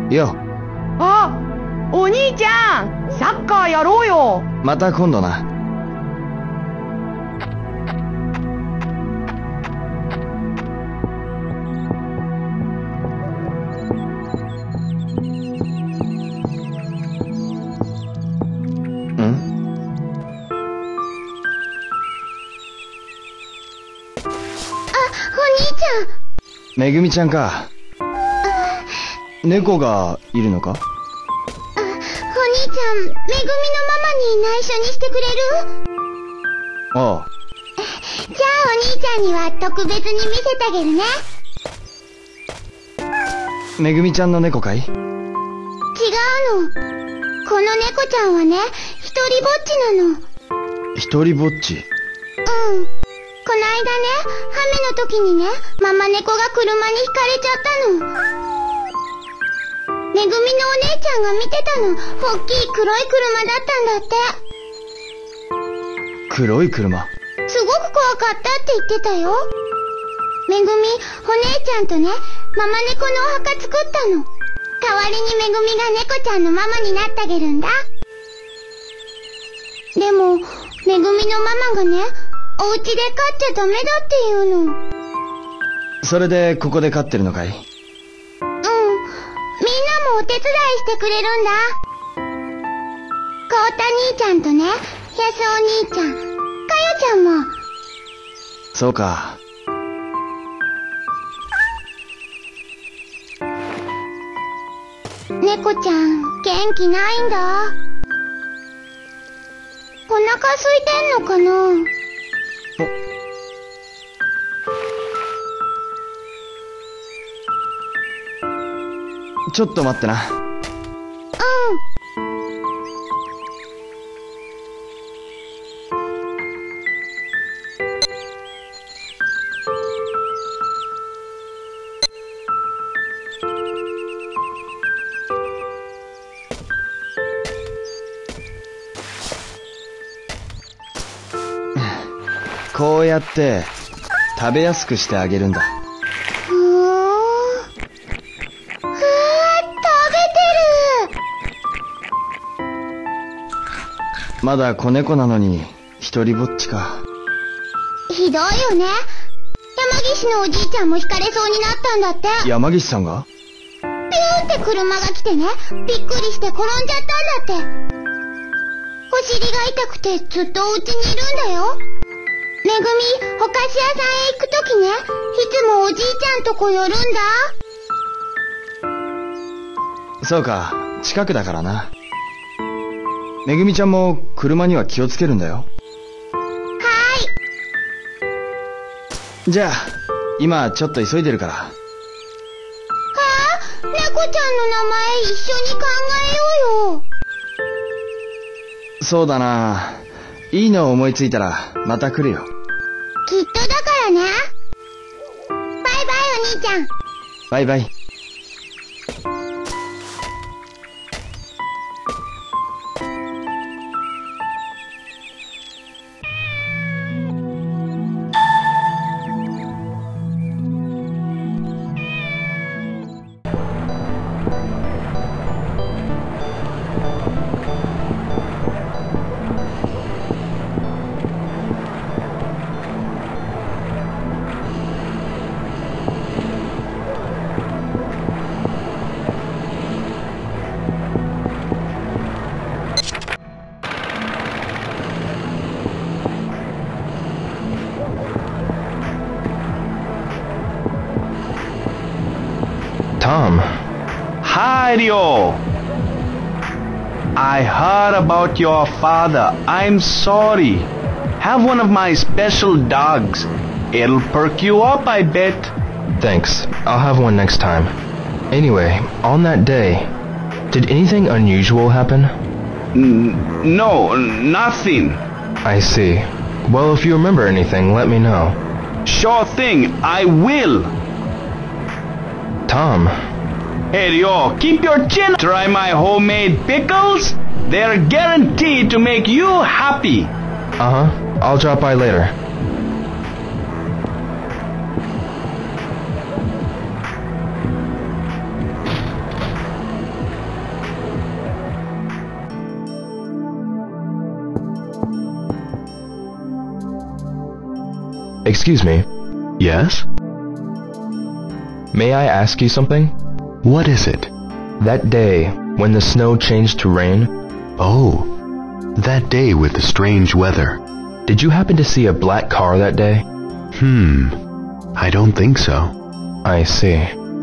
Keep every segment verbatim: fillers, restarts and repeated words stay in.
よ。 あ、お兄ちゃん、サッカーやろうよ。 また今度な。めぐみちゃんか。猫がいるのか？ あ、お兄ちゃん、めぐみのママに内緒にしてくれる？ ああ。 じゃあお兄ちゃんには特別に見せてあげるね。 めぐみちゃんの猫かい？違うの。 この猫ちゃんはね、一人ぼっちなの。 一人ぼっち？ うん。この間ね、雨の時にね、ママ猫が車にひかれちゃったの。めぐみのお姉ちゃんが見てたの。大きい黒い車だったんだって。 黒い車？ すごく怖かったって言ってたよ。めぐみ、お姉ちゃんとね、ママ猫のお墓作ったの。代わりにめぐみが猫ちゃんのママになってあげるんだ。でも、めぐみのママがね、お家で飼っちゃダメだって言うの。 それでここで飼ってるのかい？ うん。みんなもお手伝いしてくれるんだ。こうた兄ちゃんとね、やすお兄ちゃん、かよちゃんも。 そうか。 猫ちゃん、元気ないんだ。お腹空いてんのかな？ ちょっと待ってな。 うん。 こうやって食べやすくしてあげるんだ。 ふーん。ふー、食べてる。 まだ子猫なのに一人ぼっちか。 ひどいよね。山岸のおじいちゃんもひかれそうになったんだって。 山岸さんが？ ピューって車が来てね、びっくりして転んじゃったんだって。お尻が痛くてずっとお家にいるんだよ。めぐみ、お菓子屋さんへ行くときね、いつもおじいちゃんとこ寄るんだ。 そうか、近くだからな。めぐみちゃんも車には気をつけるんだよ。 はーい。じゃあ、今ちょっと急いでるから。はあ、猫ちゃんの名前一緒に考えようよ。 そうだな。いいの思いついたらまた来るよ。 きっとだからね。バイバイお兄ちゃん。 バイバイ。 Tom. Hi, Rio. I heard about your father. I'm sorry. Have one of my special dogs. It'll perk you up, I bet. Thanks. I'll have one next time. Anyway, on that day, did anything unusual happen? N- no, nothing. I see. Well, if you remember anything, let me know. Sure thing, I will. Tom. Hey, Rio, keep your chin. Try my homemade pickles. They're guaranteed to make you happy. Uh-huh. I'll drop by later. Excuse me. Yes? May I ask you something? What is it? That day when the snow changed to rain, Oh, that day with the strange weather. did you happen to see a black car that day? Hmm, I don't think so. I see.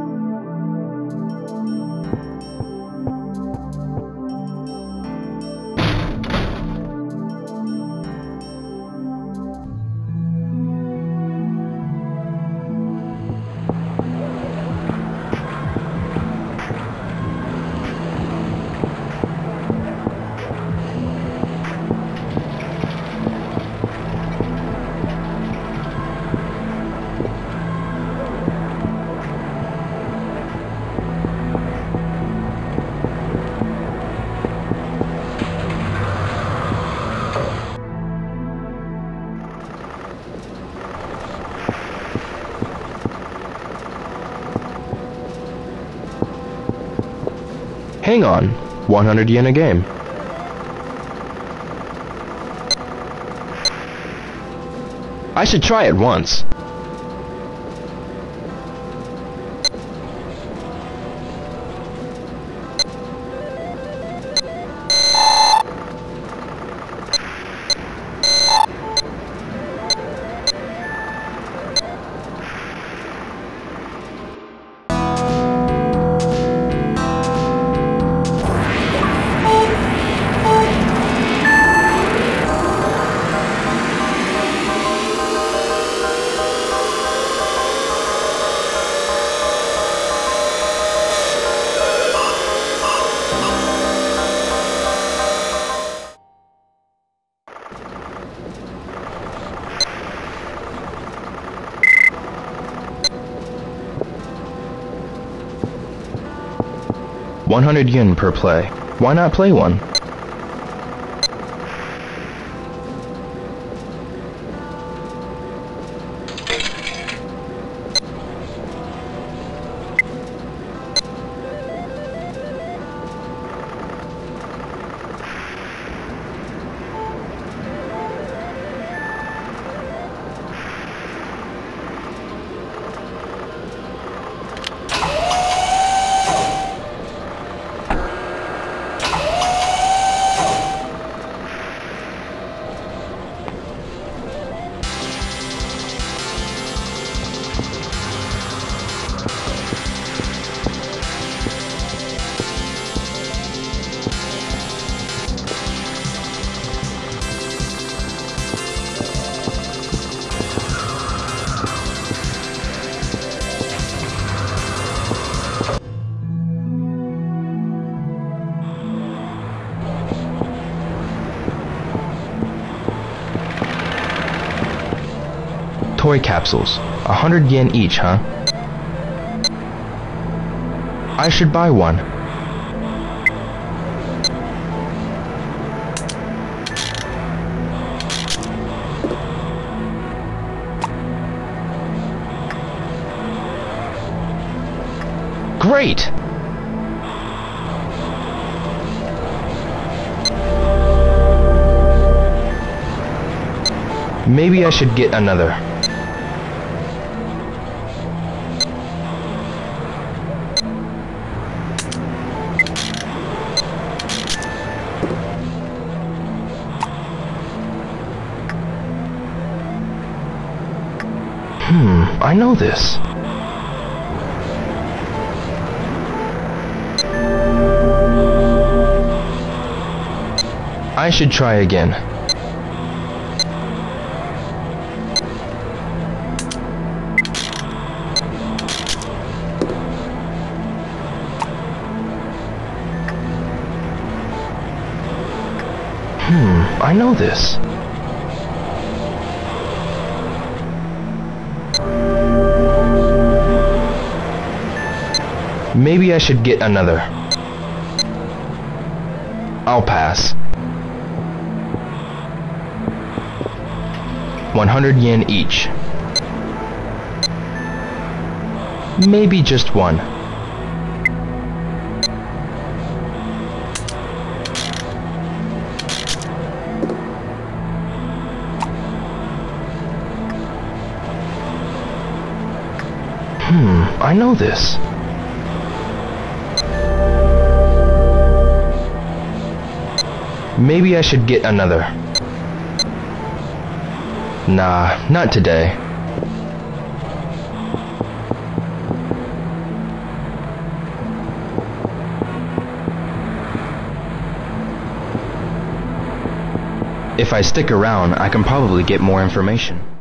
Hang on, one hundred yen a game. I should try it once. one hundred yen per play. Why not play one? Toy capsules. A hundred yen each, huh? I should buy one. Great! Maybe I should get another. Hmm, I know this. I should try again. Hmm, I know this. Maybe I should get another. I'll pass. one hundred yen each. Maybe just one. Hmm, I know this. Maybe I should get another. Nah, not today. If I stick around, I can probably get more information.